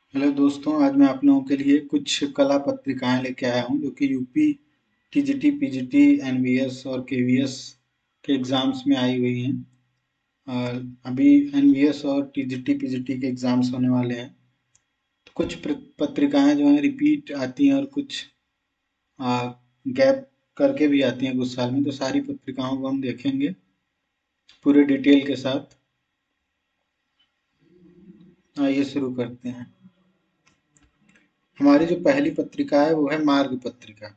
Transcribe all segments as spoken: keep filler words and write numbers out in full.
Hello दोस्तों, आज मैं आप लोगों के लिए कुछ कला पत्रिकाएं लेके आया हूं जो कि यूपी टीजीटी, पीजीटी, एनवीएस और केवीएस के एग्ज़ाम्स में आई हुई हैं। और अभी एनवीएस और टीजीटी, पीजीटी के एग्ज़ाम्स होने वाले हैं, तो कुछ प्र- पत्रिकाएं जो हैं रिपीट आती हैं और कुछ गैप करके भी आती हैं कुछ साल में। तो सारी पत्रिकाओं को हम देखेंगे पूरे डिटेल के साथ। आइए शुरू करते हैं। हमारी जो पहली पत्रिका है वो है मार्ग पत्रिका।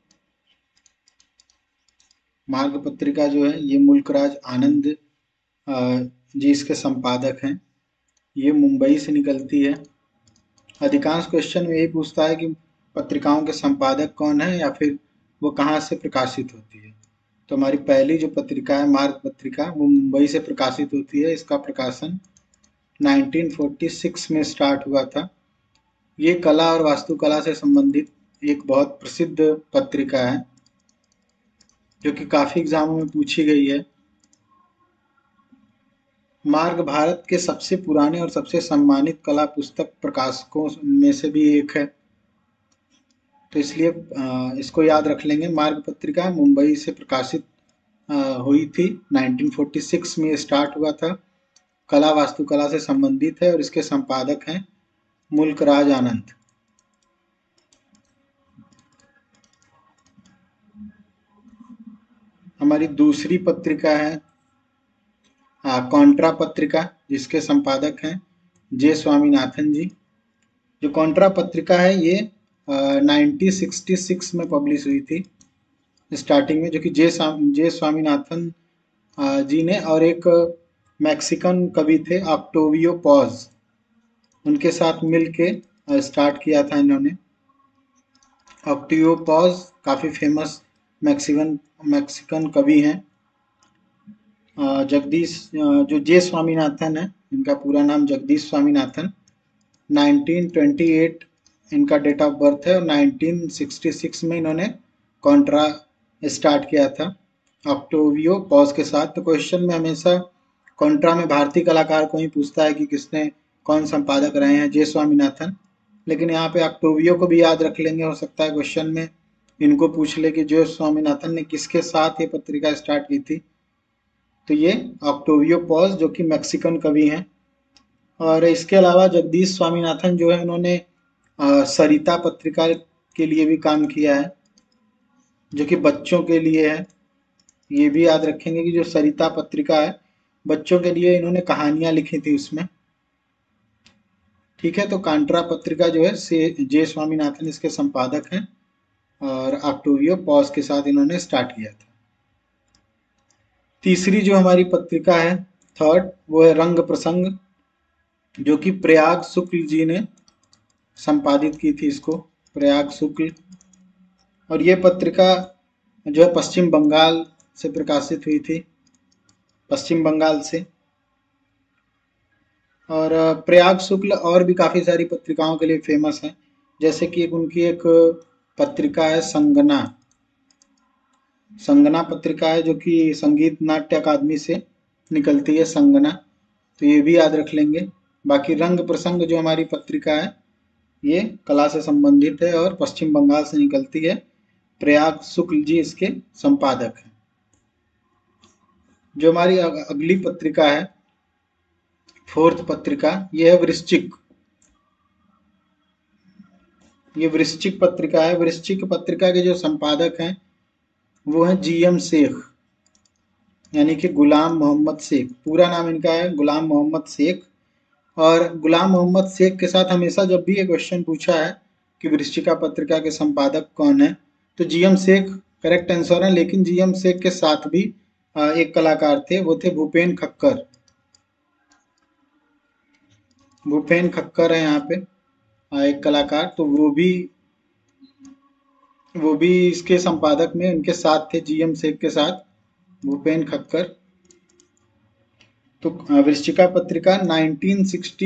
मार्ग पत्रिका जो है ये मुल्कराज आनंद अ, जी इसके संपादक हैं। ये मुंबई से निकलती है। अधिकांश क्वेश्चन में यही पूछता है कि पत्रिकाओं के संपादक कौन है या फिर वो कहाँ से प्रकाशित होती है। तो हमारी पहली जो पत्रिका है मार्ग पत्रिका, वो मुंबई से प्रकाशित होती है। इसका प्रकाशन नाइनटीन फोर्टी सिक्स में स्टार्ट हुआ था। ये कला और वास्तुकला से संबंधित एक बहुत प्रसिद्ध पत्रिका है जो कि काफ़ी एग्जामों में पूछी गई है। मार्ग भारत के सबसे पुराने और सबसे सम्मानित कला पुस्तक प्रकाशकों में से भी एक है, तो इसलिए अ, इसको याद रख लेंगे। मार्ग पत्रिका मुंबई से प्रकाशित अ, हुई थी। नाइनटीन फोर्टी सिक्स में स्टार्ट हुआ था। कला वास्तुकला से संबंधित है और इसके संपादक हैं मुल्कराज आनंद। हमारी दूसरी पत्रिका है अ, कॉन्ट्रा पत्रिका, जिसके संपादक हैं जे स्वामीनाथन जी। जो कॉन्ट्रा पत्रिका है ये नाइनटीन सिक्सटी सिक्स में पब्लिश हुई थी स्टार्टिंग में, जो कि जे जे स्वामीनाथन अ, जी ने और एक मैक्सिकन कवि थे ऑक्टोवियो पॉज, उनके साथ मिल के स्टार्ट किया था इन्होंने। ऑक्टियो पॉज काफ़ी फेमस मैक्सिकन मैक्सिकन कवि हैं। अ, जगदीश अ, जो जे स्वामीनाथन है, इनका पूरा नाम Jagdish Swaminathan. Nineteen twenty eight इनका डेट ऑफ बर्थ है और नाइनटीन सिक्सटी सिक्स में इन्होंने कॉन्ट्रा स्टार्ट किया था ऑक्टोवियो पॉज के साथ। तो क्वेश्चन में हमेशा कॉन्ट्रा में भारतीय कलाकार को ही पूछता है कि किसने कौन संपादक रहे हैं, जे स्वामीनाथन। लेकिन यहाँ पे ऑक्टोवियो को भी याद रख लेंगे, हो सकता है क्वेश्चन में इनको पूछ ले कि जे स्वामीनाथन ने किसके साथ ये पत्रिका स्टार्ट की थी। तो ये ऑक्टोवियो पॉज जो कि मैक्सिकन कवि हैं। और इसके अलावा जगदीश स्वामीनाथन जो है उन्होंने अ, सरिता पत्रिका के लिए भी काम किया है, जो कि बच्चों के लिए है। ये भी याद रखेंगे कि जो सरिता पत्रिका है, बच्चों के लिए इन्होंने कहानियां लिखी थी उसमें। ठीक है, तो कांट्रा पत्रिका जो है से जे स्वामीनाथन इसके संपादक हैं और ऑक्टोवियो पॉज के साथ इन्होंने स्टार्ट किया था। तीसरी जो हमारी पत्रिका है, थर्ड, वो है रंग प्रसंग, जो कि प्रयाग शुक्ल जी ने संपादित की थी इसको। प्रयाग शुक्ल। और ये पत्रिका जो है पश्चिम बंगाल से प्रकाशित हुई थी, पश्चिम बंगाल से। और प्रयाग शुक्ल और भी काफ़ी सारी पत्रिकाओं के लिए फेमस हैं, जैसे कि एक उनकी एक पत्रिका है संगना। संगना पत्रिका है जो कि संगीत नाट्य अकादमी से निकलती है, संगना। तो ये भी याद रख लेंगे। बाकी रंग प्रसंग जो हमारी पत्रिका है, ये कला से संबंधित है और पश्चिम बंगाल से निकलती है। प्रयाग शुक्ल जी इसके संपादक हैं। जो हमारी अगली पत्रिका है, फोर्थ पत्रिका, ये है वृश्चिक। ये वृश्चिक पत्रिका है। वृश्चिक पत्रिका के जो संपादक हैं वो हैं जी एम शेख, यानी कि गुलाम मोहम्मद शेख। पूरा नाम इनका है गुलाम मोहम्मद शेख। और गुलाम मोहम्मद शेख के साथ हमेशा जब भी ये क्वेश्चन पूछा है कि वृश्चिका पत्रिका के संपादक कौन है, तो G M Sheikh correct answer है। लेकिन जी एम शेख के साथ भी एक कलाकार थे, वो थे भूपेन खक्कर। भूपेन खक्कर है यहाँ पे एक कलाकार, तो वो भी वो भी इसके संपादक में उनके साथ थे, जी एम शेख के साथ भूपेन खक्कर। तो वृश्चिका पत्रिका नाइनटीन सिक्सटी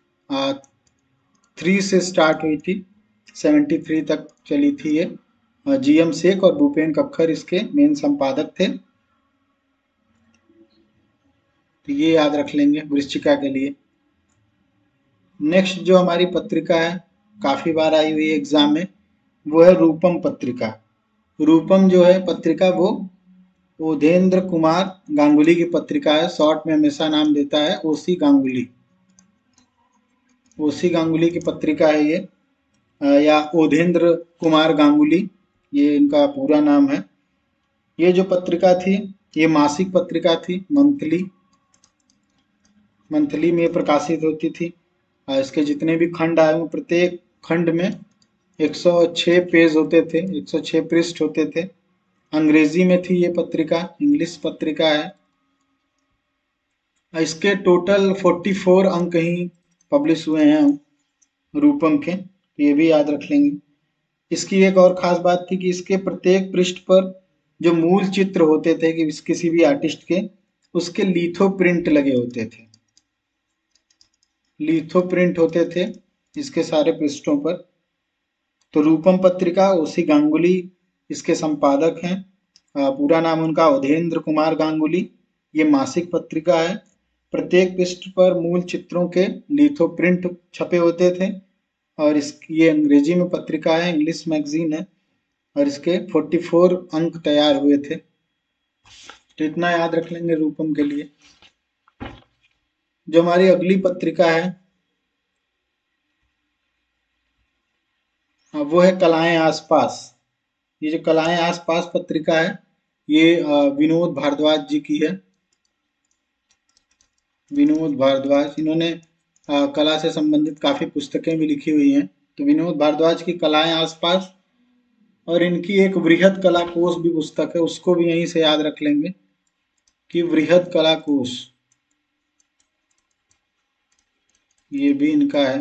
थ्री से स्टार्ट हुई थी, सेवेंटी थ्री तक चली थी ये। जी एम शेख और भूपेन खक्कर इसके मेन संपादक थे। तो ये याद रख लेंगे वृश्चिका के लिए। नेक्स्ट जो हमारी पत्रिका है, काफी बार आई हुई एग्जाम में, वो है रूपम पत्रिका। रूपम जो है पत्रिका वो ओधेंद्र कुमार गांगुली की पत्रिका है। शॉर्ट में हमेशा नाम देता है ओसी गांगुली। ओसी गांगुली की पत्रिका है ये, या ओधेंद्र कुमार गांगुली, ये इनका पूरा नाम है। ये जो पत्रिका थी ये मासिक पत्रिका थी, मंथली मंथली में प्रकाशित होती थी। इसके जितने भी खंड आए हुए, प्रत्येक खंड में एक सौ छह पेज होते थे, एक सौ छह पृष्ठ होते थे। अंग्रेजी में थी ये पत्रिका, इंग्लिश पत्रिका है। इसके टोटल चौवालीस अंक ही पब्लिश हुए हैं रूपम के, ये भी याद रख लेंगे। इसकी एक और खास बात थी कि इसके प्रत्येक पृष्ठ पर जो मूल चित्र होते थे कि किसी भी आर्टिस्ट के, उसके लिथो प्रिंट लगे होते थे। लिथो प्रिंट होते थे इसके सारे पृष्ठों पर। तो रूपम पत्रिका ओसी गांगुली इसके संपादक हैं। पूरा नाम उनका ओधेंद्र कुमार गांगुली। ये मासिक पत्रिका है। प्रत्येक पृष्ठ पर मूल चित्रों के लिथो प्रिंट छपे होते थे। और इस ये अंग्रेजी में पत्रिका है, इंग्लिश मैगजीन है, और इसके चौवालीस अंक तैयार हुए थे। तो इतना याद रख लेंगे रूपम के लिए। जो हमारी अगली पत्रिका है वो है कलाएं आसपास। ये जो कलाएं आसपास पत्रिका है ये विनोद भारद्वाज जी की है। विनोद भारद्वाज, इन्होंने कला से संबंधित काफी पुस्तकें भी लिखी हुई हैं। तो विनोद भारद्वाज की कलाएं आसपास, और इनकी एक वृहद कला कोश भी पुस्तक है, उसको भी यहीं से याद रख लेंगे कि वृहद कला कोश, ये भी इनका है।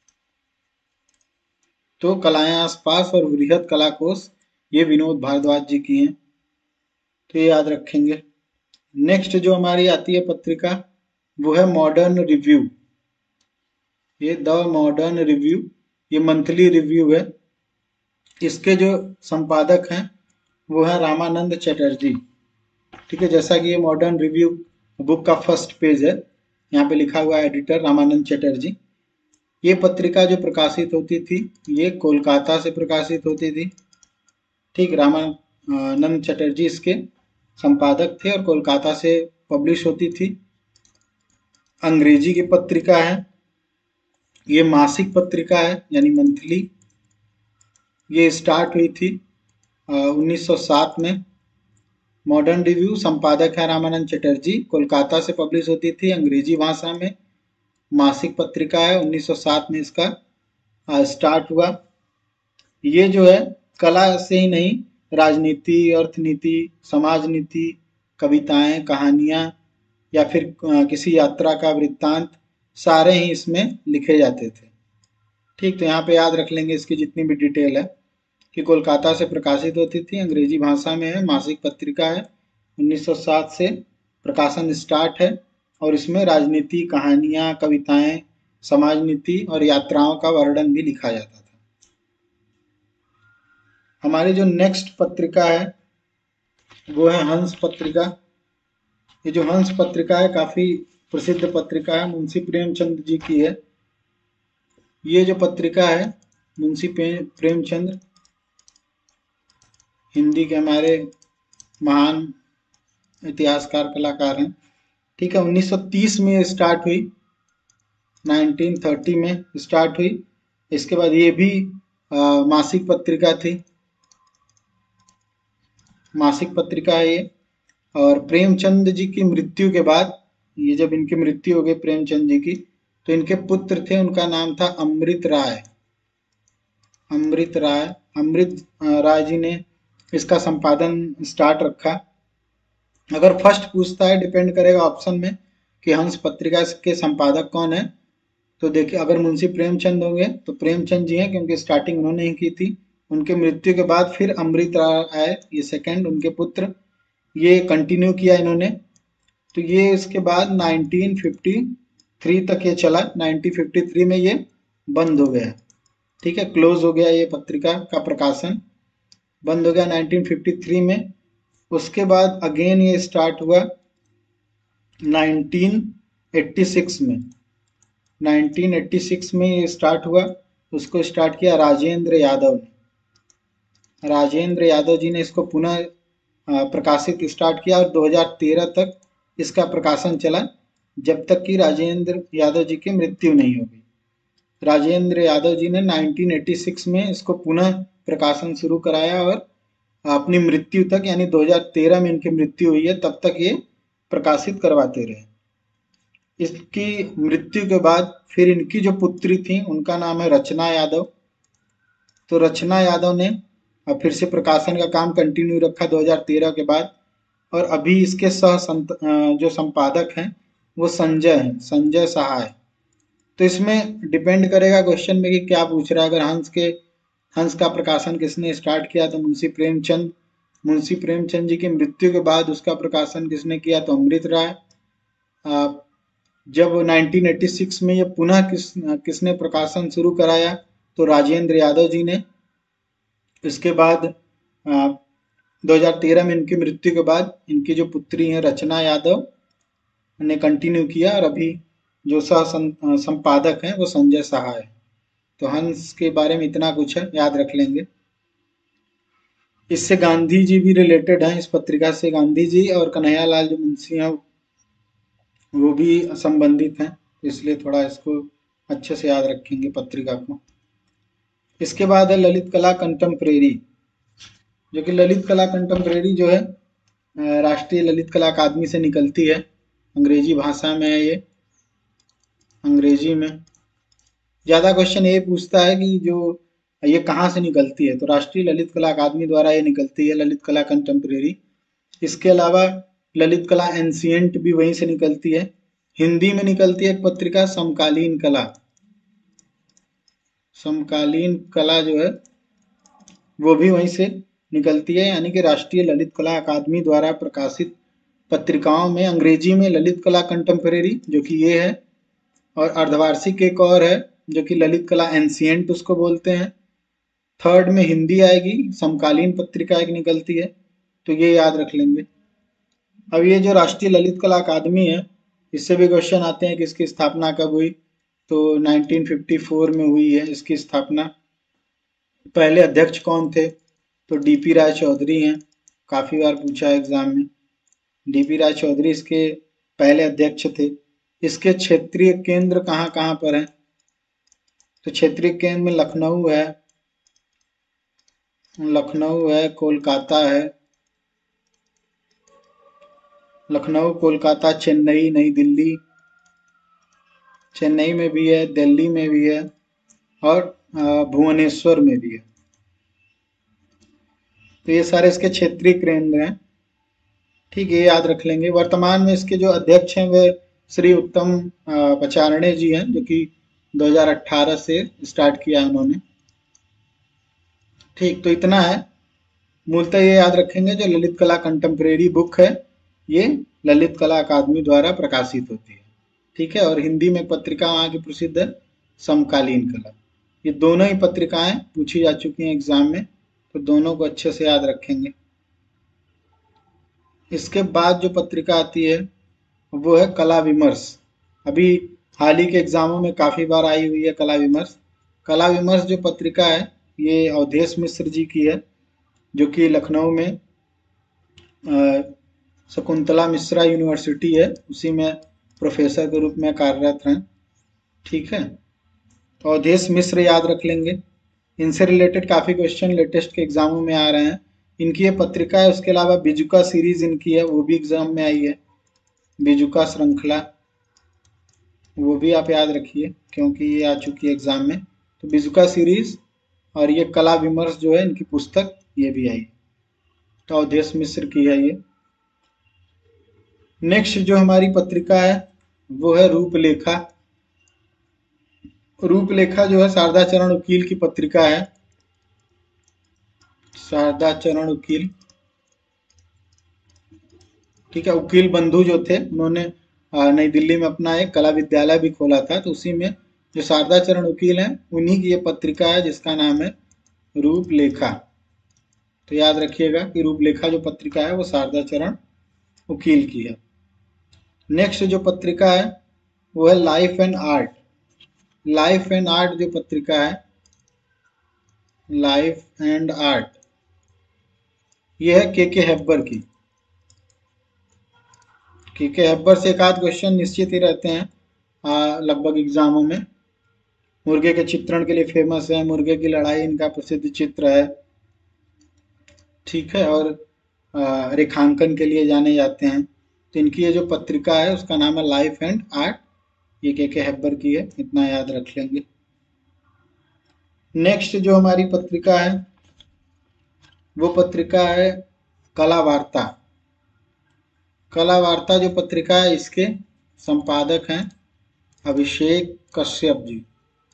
तो कलाएं आसपास और वृहद कला कोश ये विनोद भारद्वाज जी की हैं, तो ये याद रखेंगे। नेक्स्ट जो हमारी आती है पत्रिका वो है मॉडर्न रिव्यू। ये द मॉडर्न रिव्यू, ये मंथली रिव्यू है। इसके जो संपादक हैं वो है रामानंद चटर्जी। ठीक है, जैसा कि ये मॉडर्न रिव्यू बुक का फर्स्ट पेज है, यहाँ पे लिखा हुआ है एडिटर रामानंद चटर्जी। ये पत्रिका जो प्रकाशित होती थी ये कोलकाता से प्रकाशित होती थी। ठीक, रामानंद चटर्जी इसके संपादक थे और कोलकाता से पब्लिश होती थी। अंग्रेजी की पत्रिका है, ये मासिक पत्रिका है यानी मंथली। ये स्टार्ट हुई थी उन्नीस सौ सात में। मॉडर्न रिव्यू संपादक है रामानंद चटर्जी, कोलकाता से पब्लिश होती थी अंग्रेजी भाषा में। मासिक पत्रिका है, उन्नीस सौ सात में इसका स्टार्ट हुआ। ये जो है कला से ही नहीं, राजनीति, अर्थनीति, समाज नीति, कविताएं, कहानियां या फिर किसी यात्रा का वृत्तांत, सारे ही इसमें लिखे जाते थे। ठीक, तो यहाँ पे याद रख लेंगे इसकी जितनी भी डिटेल है कि कोलकाता से प्रकाशित होती थी, अंग्रेजी भाषा में है, मासिक पत्रिका है, उन्नीस सौ सात से प्रकाशन स्टार्ट है और इसमें राजनीति, कहानियां, कविताएं, समाज नीति और यात्राओं का वर्णन भी लिखा जाता था। हमारी जो नेक्स्ट पत्रिका है वो है हंस पत्रिका। ये जो हंस पत्रिका है काफी प्रसिद्ध पत्रिका है, मुंशी प्रेमचंद जी की है। ये जो पत्रिका है मुंशी प्रेमचंद हिंदी के हमारे महान इतिहासकार, कलाकार हैं। ठीक है, उन्नीस सौ तीस में स्टार्ट हुई, उन्नीस सौ तीस में स्टार्ट हुई। इसके बाद ये भी आ, मासिक पत्रिका थी, मासिक पत्रिका है ये। और प्रेमचंद जी की मृत्यु के बाद, ये जब इनकी मृत्यु हो गई प्रेमचंद जी की, तो इनके पुत्र थे, उनका नाम था अमृत राय। अमृत राय अमृत राय जी ने इसका संपादन स्टार्ट रखा। अगर फर्स्ट पूछता है, डिपेंड करेगा ऑप्शन में कि हंस पत्रिका के संपादक कौन है, तो देखिए अगर मुंशी प्रेमचंद होंगे तो प्रेमचंद जी हैं क्योंकि स्टार्टिंग उन्होंने ही की थी। उनके मृत्यु के बाद फिर अमृत राय आए, ये सेकंड, उनके पुत्र, ये कंटिन्यू किया इन्होंने। तो ये इसके बाद उन्नीस सौ तिरेपन तक ये चला, उन्नीस सौ तिरेपन में ये बंद हो गया। ठीक है, क्लोज हो गया, ये पत्रिका का प्रकाशन बंद हो गया उन्नीस सौ तिरेपन में। उसके बाद अगेन ये स्टार्ट हुआ उन्नीस सौ छियासी में। नाइनटीन एटी सिक्स में ये स्टार्ट हुआ। उसको स्टार्ट किया राजेंद्र यादव ने। राजेंद्र यादव जी ने इसको पुनः अ, प्रकाशित स्टार्ट किया और दो हज़ार तेरह तक इसका प्रकाशन चला, जब तक कि राजेंद्र यादव जी की मृत्यु नहीं हो गई। राजेंद्र यादव जी ने नाइनटीन एटी सिक्स में इसको पुनः प्रकाशन शुरू कराया और अपनी मृत्यु तक, यानी दो हज़ार तेरह में इनकी मृत्यु हुई है, तब तक ये प्रकाशित करवाते रहे। इसकी मृत्यु के बाद फिर इनकी जो पुत्री थी उनका नाम है रचना यादव। तो रचना यादव ने अब फिर से प्रकाशन का काम कंटिन्यू रखा दो हज़ार तेरह के बाद, और अभी इसके सह संत, जो संपादक हैं वो संजय हैं, संजय सहाय। तो इसमें डिपेंड करेगा क्वेश्चन में कि क्या पूछ रहा है। अगर हंस के हंस का प्रकाशन किसने स्टार्ट किया तो मुंशी प्रेमचंद। मुंशी प्रेमचंद जी की मृत्यु के बाद उसका प्रकाशन किसने किया तो अमृत राय। जब नाइनटीन एटी सिक्स में ये पुनः किस किसने प्रकाशन शुरू कराया तो राजेंद्र यादव जी ने। इसके बाद दो हज़ार तेरह में इनकी मृत्यु के बाद इनकी जो पुत्री हैं रचना यादव ने कंटिन्यू किया, और अभी जो सह संपादक हैं वो संजय सहाय है। तो हंस के बारे में इतना कुछ है, याद रख लेंगे। इससे गांधी जी भी रिलेटेड हैं, इस पत्रिका से गांधी जी और कन्हैयालाल जो मुंशी हैं वो भी संबंधित हैं, इसलिए थोड़ा इसको अच्छे से याद रखेंगे पत्रिका को। इसके बाद है ललित कला कंटेम्प्रेरी, जो कि ललित कला कंटेम्प्रेरी जो है राष्ट्रीय ललित कला अकादमी से निकलती है। अंग्रेजी भाषा में है ये, अंग्रेजी में। ज़्यादा क्वेश्चन ये पूछता है कि जो ये कहाँ से निकलती है, तो राष्ट्रीय ललित कला अकादमी द्वारा ये निकलती है ललित कला कंटेम्प्रेरी। इसके अलावा ललित कला एंशिएंट भी वहीं से निकलती है। हिंदी में निकलती है एक पत्रिका समकालीन कला। समकालीन कला जो है वो भी वहीं से निकलती है, यानी कि राष्ट्रीय ललित कला अकादमी द्वारा प्रकाशित पत्रिकाओं में अंग्रेजी में ललित कला कंटेम्प्रेरी जो कि ये है, और अर्धवार्षिक एक और है जो कि ललित कला एंशिएंट उसको बोलते हैं। थर्ड में हिंदी आएगी, समकालीन पत्रिका एक निकलती है, तो ये याद रख लेंगे। अब ये जो राष्ट्रीय ललित कला अकादमी है, इससे भी क्वेश्चन आते हैं कि इसकी स्थापना कब हुई, तो नाइनटीन फिफ्टी फोर में हुई है इसकी स्थापना। पहले अध्यक्ष कौन थे, तो डीपी राय चौधरी हैं, काफ़ी बार पूछा है एग्जाम में। डीपी राय चौधरी इसके पहले अध्यक्ष थे। इसके क्षेत्रीय केंद्र कहाँ कहाँ पर हैं, तो क्षेत्रीय केंद्र में लखनऊ है, लखनऊ है, कोलकाता है, लखनऊ, कोलकाता, चेन्नई, नई दिल्ली, चेन्नई में भी है, दिल्ली में भी है, और भुवनेश्वर में भी है। तो ये सारे इसके क्षेत्रीय केंद्र हैं, ठीक है, याद रख लेंगे। वर्तमान में इसके जो अध्यक्ष हैं वे श्री उत्तम पचारणे जी हैं, जो कि दो हज़ार अठारह से स्टार्ट किया उन्होंने। ठीक, तो इतना है। मूलतः ये याद रखेंगे जो ललित कला कंटेम्प्रेरी बुक है ये ललित कला अकादमी द्वारा प्रकाशित होती है, ठीक है। और हिंदी में पत्रिका वहाँ की प्रसिद्ध है समकालीन कला। ये दोनों ही पत्रिकाएं पूछी जा चुकी हैं एग्जाम में, तो दोनों को अच्छे से याद रखेंगे। इसके बाद जो पत्रिका आती है वो है कला विमर्श। अभी हाल ही के एग्जामों में काफ़ी बार आई हुई है कला विमर्श। कला विमर्श जो पत्रिका है ये अवधेश मिश्र जी की है, जो कि लखनऊ में शकुंतला मिश्रा यूनिवर्सिटी है, उसी में प्रोफेसर के रूप में कार्यरत हैं, ठीक है। अवधेश मिश्र याद रख लेंगे। इनसे रिलेटेड काफ़ी क्वेश्चन लेटेस्ट के एग्जामों में आ रहे हैं। इनकी ये पत्रिका है, उसके अलावा बिजुका सीरीज इनकी है, वो भी एग्जाम में आई है, बिजुका श्रृंखला, वो भी आप याद रखिए क्योंकि ये आ चुकी है एग्जाम में। तो बिजुका सीरीज और ये कला विमर्श जो है इनकी पुस्तक ये भी आई, तो अवधेश मिश्र की है ये। नेक्स्ट जो हमारी पत्रिका है वो है रूपलेखा। रूपलेखा जो है शारदा चरण उकील की पत्रिका है, शारदा चरण उकील, ठीक है। उकील बंधु जो थे उन्होंने नई दिल्ली में अपना एक कला विद्यालय भी खोला था, तो उसी में जो शारदा चरण उकील हैं उन्हीं की ये पत्रिका है जिसका नाम है रूपलेखा। तो याद रखिएगा कि रूपलेखा जो पत्रिका है वो शारदा चरण उकील की है। नेक्स्ट जो पत्रिका है वो है life and art. Life and art जो पत्रिका है, लाइफ एंड आर्ट, ये है के के हेब्बर की। के के हेब्बर से एक आध क्वेश्चन निश्चित ही रहते हैं आ, लगभग एग्जामों में। मुर्गे के चित्रण के लिए फेमस है, मुर्गे की लड़ाई इनका प्रसिद्ध चित्र है, ठीक है, और आ, रेखांकन के लिए जाने जाते हैं। तो इनकी ये जो पत्रिका है उसका नाम है लाइफ एंड आर्ट, ये के के हेब्बर की है, इतना याद रख लेंगे। नेक्स्ट जो हमारी पत्रिका है वो पत्रिका है कला वार्ता। कला वार्ता जो पत्रिका है इसके संपादक हैं अभिषेक कश्यप जी,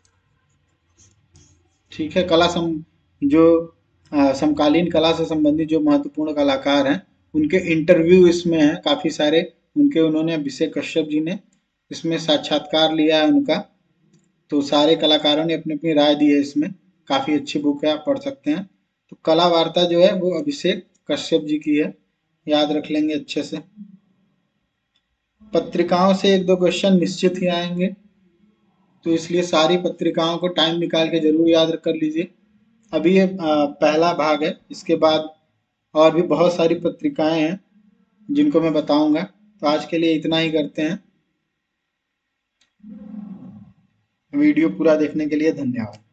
ठीक है। कला सम जो आ, समकालीन कला से संबंधित जो महत्वपूर्ण कलाकार हैं उनके इंटरव्यू इसमें हैं काफ़ी सारे, उनके उन्होंने अभिषेक कश्यप जी ने इसमें साक्षात्कार लिया है उनका। तो सारे कलाकारों ने अपनी अपनी राय दी है इसमें, काफ़ी अच्छी बुक है, आप पढ़ सकते हैं। तो कला वार्ता जो है वो अभिषेक कश्यप जी की है, याद रख लेंगे अच्छे से। पत्रिकाओं से एक दो क्वेश्चन निश्चित ही आएंगे, तो इसलिए सारी पत्रिकाओं को टाइम निकाल के जरूर याद कर लीजिए। अभी ये आ, पहला भाग है, इसके बाद और भी बहुत सारी पत्रिकाएं हैं जिनको मैं बताऊंगा। तो आज के लिए इतना ही करते हैं। वीडियो पूरा देखने के लिए धन्यवाद।